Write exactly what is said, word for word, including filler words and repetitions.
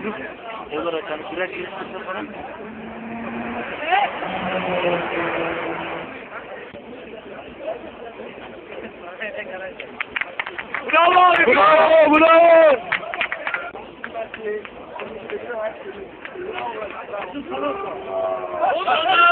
Olarak hani birer geliştirse falan. Bravo abi! Bravo! Bravo! Bravo!